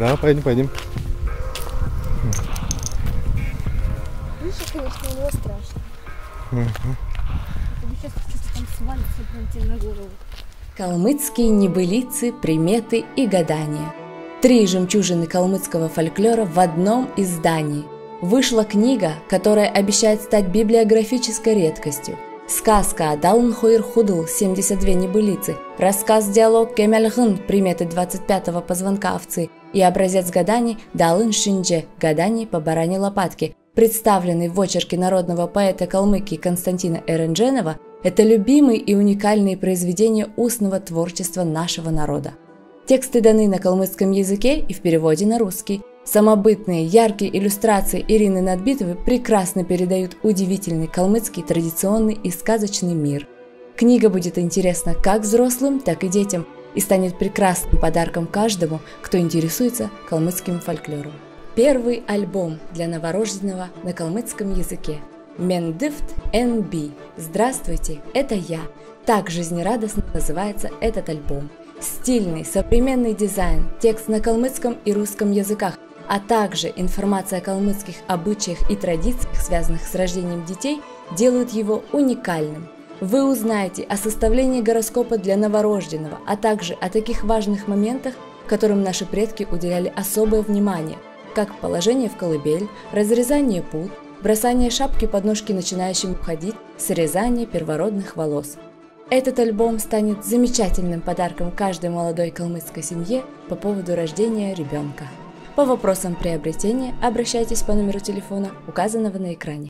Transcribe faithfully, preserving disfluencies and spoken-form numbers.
Да, пойдем, пойдем. Видишь, конечно, у него страшно. Угу. Тебе сейчас что-то там свалится прям тебе на голову. Калмыцкие небылицы, приметы и гадания. Три жемчужины калмыцкого фольклора в одном издании. Вышла книга, которая обещает стать библиографической редкостью. Сказка «Далын хойр худл» семьдесят две небылицы, рассказ-диалог «Кемельгын» приметы двадцать пятого позвонка овцы и образец гаданий «Далын шиндже» гаданий по бараньей лопатке, представленный в очерке народного поэта Калмыкии Константина Эрендженова, это любимые и уникальные произведения устного творчества нашего народа. Тексты даны на калмыцком языке и в переводе на русский. Самобытные, яркие иллюстрации Ирины Надбитовой прекрасно передают удивительный калмыцкий традиционный и сказочный мир. Книга будет интересна как взрослым, так и детям и станет прекрасным подарком каждому, кто интересуется калмыцким фольклором. Первый альбом для новорожденного на калмыцком языке. Мендифт эн би. Здравствуйте, это я. Так жизнерадостно называется этот альбом. Стильный, современный дизайн, текст на калмыцком и русском языках, а также информация о калмыцких обычаях и традициях, связанных с рождением детей, делают его уникальным. Вы узнаете о составлении гороскопа для новорожденного, а также о таких важных моментах, которым наши предки уделяли особое внимание, как положение в колыбель, разрезание пут, бросание шапки под ножки начинающим ходить, срезание первородных волос. Этот альбом станет замечательным подарком каждой молодой калмыцкой семье по поводу рождения ребенка. По вопросам приобретения обращайтесь по номеру телефона, указанного на экране.